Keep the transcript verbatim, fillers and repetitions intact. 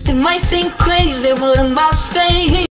It might seem crazy what I'm about to say.